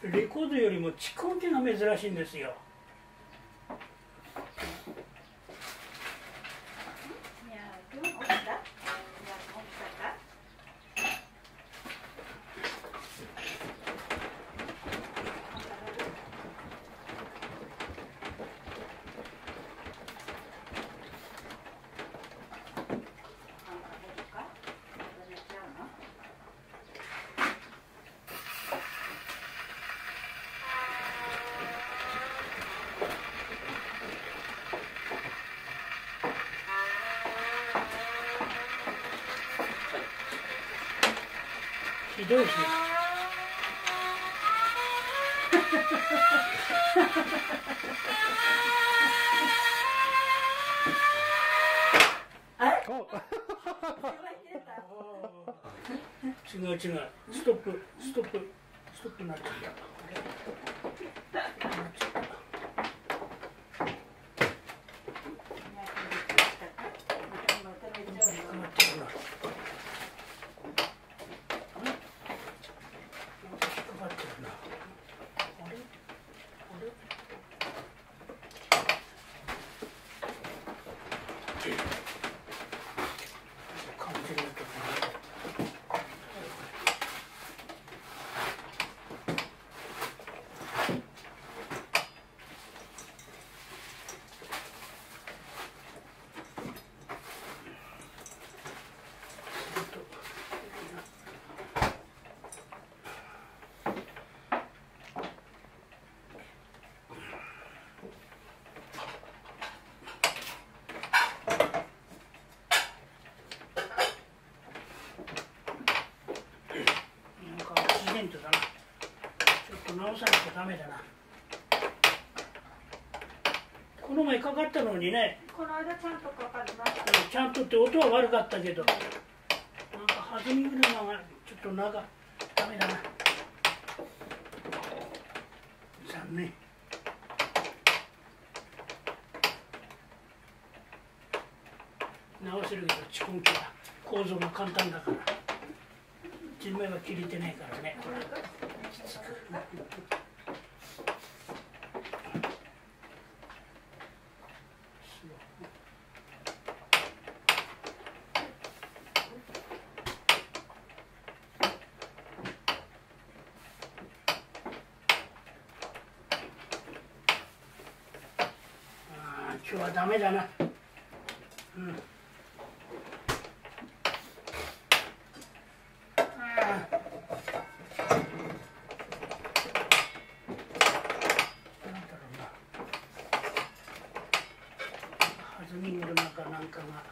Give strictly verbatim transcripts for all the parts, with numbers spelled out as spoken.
レコードよりも蓄音機が珍しいんですよ。ひどいし。 あれ？ 違う違う。ストップストップストップになっちゃった。だな。ちょっと直さなきゃダメだな。この前かかったのにね。 この間ちゃんとかかりました。 ちゃんとって音は悪かったけど、なんか弾み車がちょっと長ダメだな。残念。直せるけど蓄音機は構造が簡単だから。地面は切れてないからね。今日はダメだな。うん。弾み車かなんかが。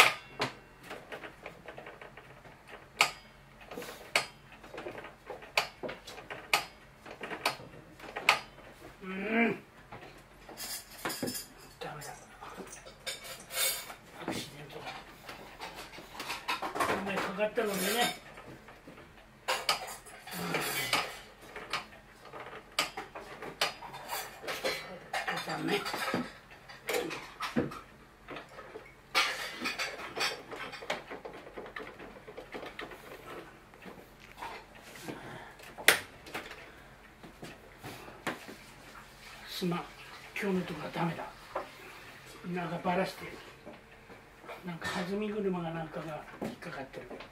うん。ダメだ。アクシデントだ。この前かかったのにね。うん。ダメ。すまん、今日のとこはダメだ。なんかバラしてる。なんか弾み車がなんかが引っかかってる。